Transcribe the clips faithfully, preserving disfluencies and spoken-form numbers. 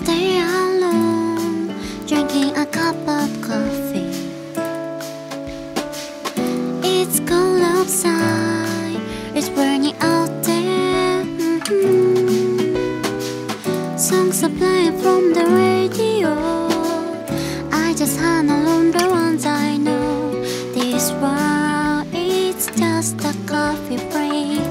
stay alone, drinking a cup of coffee. It's cold outside, it's burning out there. Mm-hmm. Songs are playing from the radio. I just hang alone the ones I know. This world, it's just a coffee break.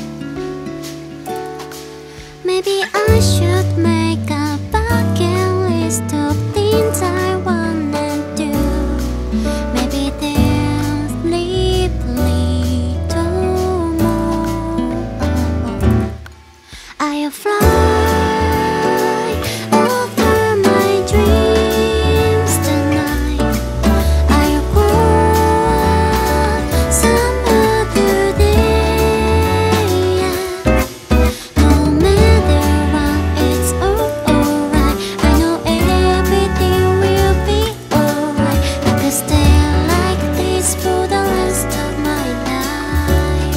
Maybe I should make a bucket list of things I want and do. Maybe there's little more. I'll fly over my dreams tonight. I'll go some other day. No matter what, it's all alright. I know everything will be alright. I could stay like this for the rest of my life.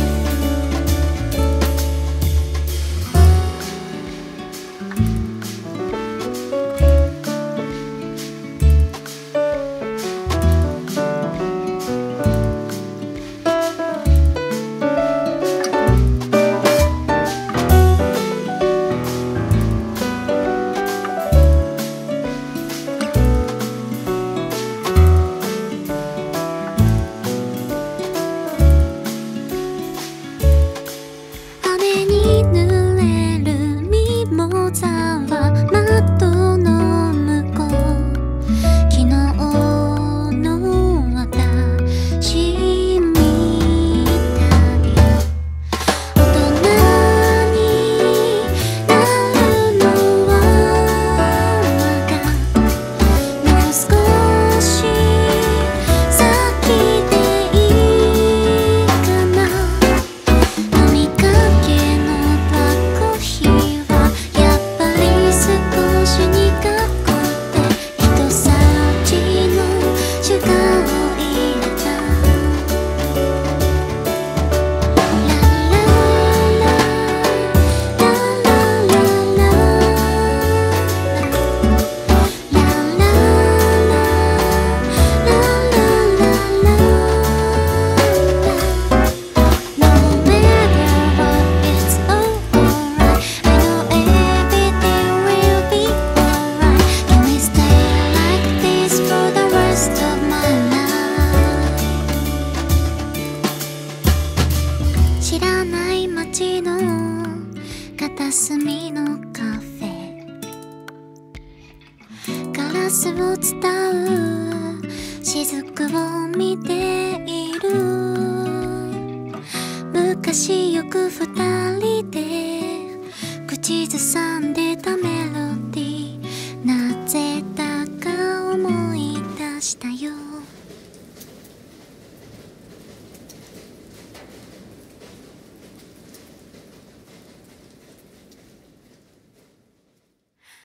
昔よく二人で口ずさんで